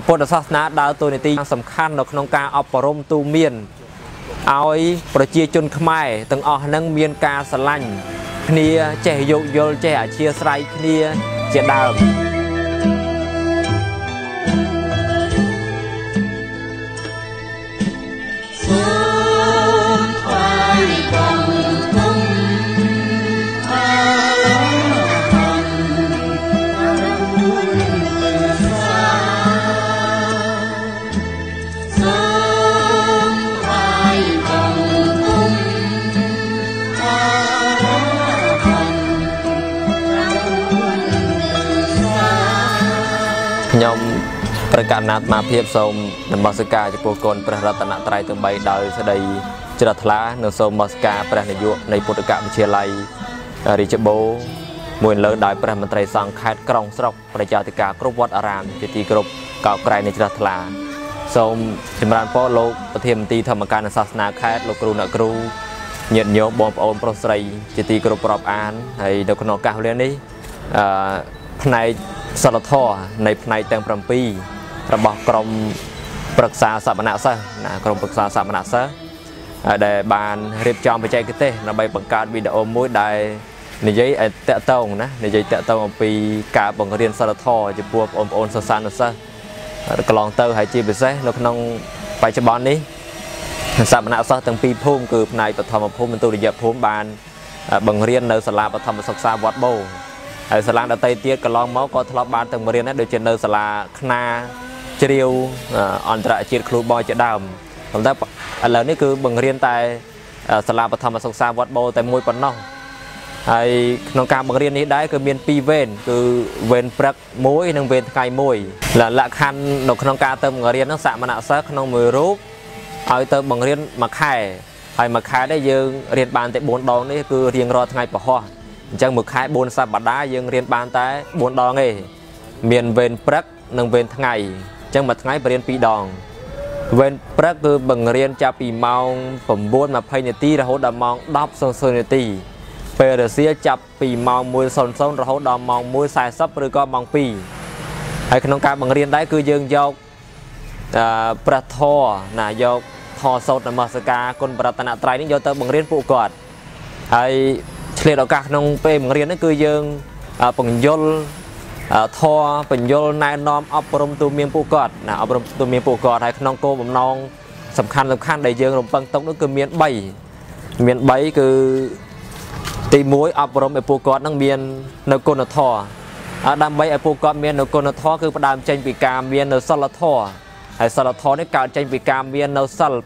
ពុទ្ធសាសនាដើរតួនាទីយ៉ាងសំខាន់នៅក្នុងការអប់រំទូន្មានឲ្យប្រជាជនខ្មែរទាំងអស់នឹងមានការស្រឡាញ់គ្នាចេះយោគយល់ចេះអធ្យាស្រ័យគ្នាជាដើមខ្ញុំប្រកាសណាត់មកភាពសូមនមស្ការចំពោះគុណព្រះរតនត្រ័យទាំង3ដោយសេចក្តីជ្រះថ្លានិងសូមនមស្ការព្រះនាយកនៃពុទ្ធកវិទ្យាល័យរាជបូរមួយលើដោយព្រះមន្ត្រីសង្ឃខេត្តក្រុងស្រុកប្រជាធិការគ្រប់វត្តអារាមជាទីគោរពកោតក្រែងនៃជ្រះថ្លាសូមចម្រើនពរលោកប្រធានមន្ត្រីធម្មការនិងសាសនាខេត្តលោកគ្រូអ្នកគ្រូញាតិញោមបងប្អូនប្រុសស្រីជាទីគោរពរាប់អានហើយនៅក្នុងឱកាសវេលានេះផ្នែកសិលធម៌នៃផ្នែកទាំង7របស់ក្រមប្រឹក្សាសមណសិស្សណាក្រមប្រឹក្សាសមណសិស្សដែលបានរៀបចំបច្ចេកទេសដើម្បីបង្កើតវីដេអូមួយដែលនិយាយតាក់ទងណានិយាយតាក់ទងអំពីការបង្រៀនសិលធម៌ចំពោះបងប្អូនសិស្សានុសិស្សកន្លងទៅហើយជាពិសេសនៅក្នុងបច្ចុប្បន្ននេះសមណសិស្សទាំងពីរភូមិគឺផ្នែកបឋមភូមិនិងទុតិយភូមិបានបង្រៀននៅសាលាបឋមសិក្សាវត្តបូរហើយសាលាដតីទៀតកន្លងមកក៏ធ្លាប់បានទាំងរៀនដែរដូចជានៅសាលាខ្នាជ្រាវអន្តរជាតិគ្រូបយជាដើមប៉ុន្តែឥឡូវនេះគឺបង្រៀនតែសាលាបឋមសិក្សាវត្តបូរតែមួយប៉ុណ្ណោះហើយក្នុងការបង្រៀននេះដែរគឺមាន2វេនគឺវេនព្រឹកមួយនិងវេនថ្ងៃមួយលក្ខខណ្ឌនៅក្នុងការទៅបង្រៀននោះសមណសិស្សក្នុងមួយរូបឲ្យទៅបង្រៀនមួយខែហើយមួយខែនេះយើងរៀនបានតែ4ដងនេះគឺរៀងរាល់ថ្ងៃពហុអញ្ចឹងមួយខែ4សប្តាហ៍យើងរៀនបានតែ4ដងទេមានវេនព្រឹកនិងវេនថ្ងៃអញ្ចឹងមួយថ្ងៃបរៀន2ដងវេនព្រឹកគឺបង្រៀនចាប់ពីម៉ោង 9:20 នាទីរហូតដល់ម៉ោង 10:00 នាទីពេលរសៀលចាប់ពីម៉ោង 1:00 រហូតដល់ម៉ោង 1:40 ឬក៏ម៉ោង 2ហើយក្នុងការបង្រៀនដែរគឺយើងយកព្រះធម៌ណាយកធម៌សូត្រនមស្ការគុណបរតនត្រ័យនេះយកទៅបង្រៀនពួកគាត់ហើយឆ្លៀតឱកាសក្នុងពេលបង្រៀននេះគឺយើងបញ្យលធម៌បញ្យលណែនាំអប់រំទូមានពួកគាត់ណាអប់រំទូមានពួកគាត់ហើយក្នុងគោលបំណងសំខាន់ដែលយើងរំពឹងទុកនោះគឺមាន3គឺទី1អប់រំឲ្យពួកគាត់នឹងមាននៅគុណធម៌ដើម្បីឲ្យពួកគាត់មាននៅគុណធម៌គឺផ្ដើមចេញពីការមាននៅសិលធម៌ហើយសិលធម៌នេះកើតចេញពីការមាននៅសិល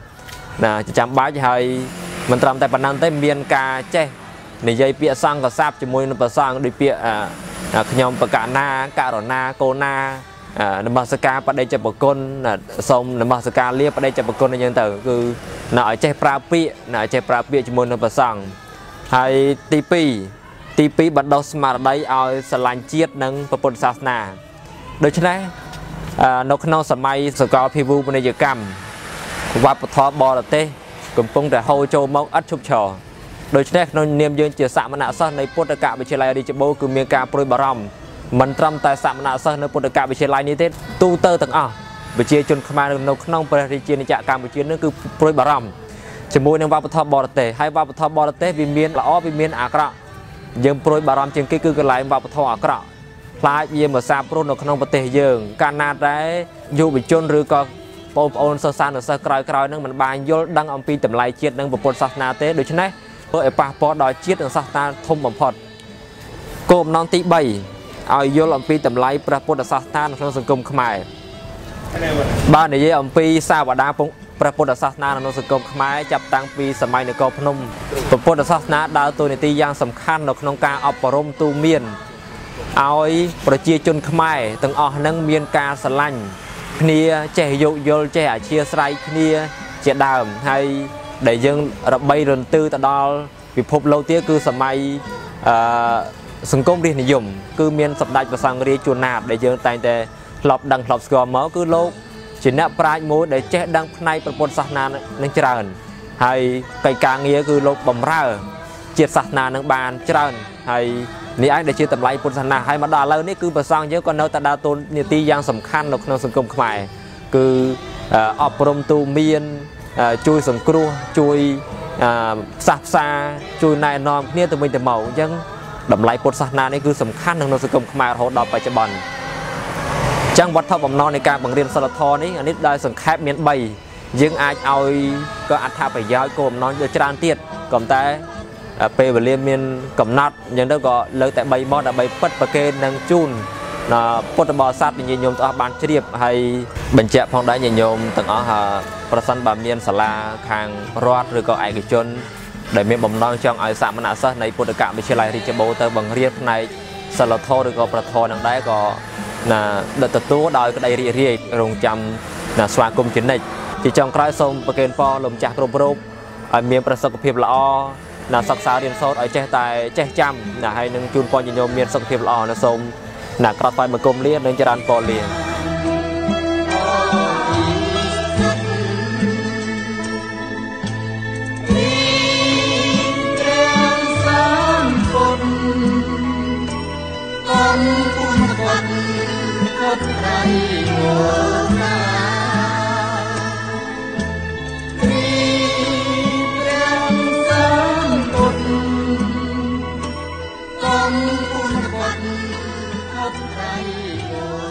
5ណាចាំបាច់ហើយមិនត្រឹមតែប៉ុណ្ណឹងទេមានការចេះនិយាយពាក្យសង្ឃសាស្ត្រជាមួយនឹងព្រះសង្ឃដូចពាក្យខ្ញុំបកណាករណាកូណានមស្ការបដិជ្ជប្រគុណសូមនមស្ការលាបដិជ្ជប្រគុណអញ្ចឹងទៅគឺនៅឲ្យចេះប្រើពាក្យជាមួយនឹងព្រះសង្ឃហើយទី2បណ្ដុះស្មារតីឲ្យស្រឡាញ់ជាតិនិងពុទ្ធសាសនាដូច្នេះនៅក្នុងសម័យសកលភាវូបនីយកម្មវប្បធម៌បរទេសកំពុងតែហូរចូលមកឥតឈប់ឈរដូច្នេះក្នុងនាមយើងជាសមណសិស្សនៃពុទ្ធកវិទ្យាល័យរាជបូរគឺមានការព្រួយបារម្ភមិនត្រឹមតែសមណសិស្សនៅពុទ្ធកវិទ្យាល័យនេះទេទូទៅទាំងអស់ប្រជាជនខ្មែរនៅក្នុងព្រះរាជាណាចក្រកម្ពុជានេះគឺព្រួយបារម្ភជាមួយនឹងវប្បធម៌បរទេសហើយវប្បធម៌បរទេសវាមានល្អវាមានអាក្រក់យើងព្រួយបារម្ភជាងគេគឺកន្លែងវប្បធម៌អាក្រក់ខ្លាចវាមកសាបព្រោះនៅក្នុងប្រទេសយើងកាលណាដែរយុវជនឬក៏បងប្អូនសិស្សានុសិស្សក្រោយៗនឹងមិនបានយល់ដឹងអំពីតម្លៃជាតិនិងពុទ្ធសាសនាទេដូច្នេះធ្វើឲ្យប៉ះពាល់ដល់ជាតិនិងសាសនាធំបំផុតគោលបំណងទី3ឲ្យយល់អំពីតម្លៃព្រះពុទ្ធសាសនាក្នុងសង្គមខ្មែរបាននិយាយអំពីសាវតាព្រះពុទ្ធសាសនាក្នុងសង្គមខ្មែរចាប់តាំងពីសម័យនគរភ្នំព្រះពុទ្ធសាសនាដើរតួនាទីយ៉ាងសំខាន់នៅក្នុងការអប់រំទូមានឲ្យប្រជាជនខ្មែរទាំងអស់នឹងមានការស្រឡាញ់គ្នាចេះយោគយល់ចេះអធ្យាស្រ័យគ្នាជាដើមហើយដែលយើងរបីរន្ទឺទៅដល់ពិភពលោកទៀតគឺសម័យសង្គមរាស្ត្រនិយមគឺមានសម្ដេចព្រះសង្ឃរាជជួនណាតដែលយើងតែងតែធ្លាប់ដឹងធ្លាប់ស្គាល់មកគឺលោកជាអ្នកប្រាជ្ញមួយដែលចេះដឹងផ្នែកព្រះពុទ្ធសាសនានឹងច្រើនហើយកិច្ចការងារគឺលោកបម្រើជាតិសាសនានឹងបានច្រើនហើយนี่ไอ้ได้ชื่อตำไลพุทธศาสนาให้มาด่าเรานี่คือประสงค์เยอะก็เนื้อแต่ดาตุนเนี่ยตีอย่างสำคัญในสังคมขมายคืออบรมตูเมียนช่วยสังครูช่วยสับซาช่วยนายนอมเนี่ยตัวมันจะเมายังดำไลพุทธศาสนานี่คือสำคัญในสังคมขมายเราดอกปัจจุบันจังวัดท่าบำนอนในการบังเรียนสลัดทอนี้อันนี้ได้สังเกตเมียนใบยังอาจเอาก็อัฐาไปย้อยโกมนอนจะจานเตียดก่อนแต่เปรย์เรียนเมียนกับนัดยังได้ก็เลยแต่ใบมอดใบปัดประเคนนางจูนพุทธบริษัทยินยมต่อบานเฉียบให้บรรเจ้าพองได้ยินยมต่างอ๋อประสันบาเมียนสลาคางรอดหรือก็ไอกิจนได้เมียนบำนอนจังไอสามนาซในพุทธกะไม่ใช่ไรที่จะโบเตอร์บังเรียนในสลัดทอหรือก็ประทอนังได้ก็เดินตัวโดยก็ได้เรียโรงจำสวากุมจินในที่จังคล้ายสมประเคนปอลมจากรบรบเมียนประสบเพียบละอศึกษาเรียนโซดเจ้าตายเจ้าจำให้นึงจูนปอนยินยมเมียนสักเพียบละอสมกระต่ายมากลมเลี้ยนึงจรันปอเลี้ย Hãy subscribe cho kênh Ghiền Mì Gõ để không bỏ lỡ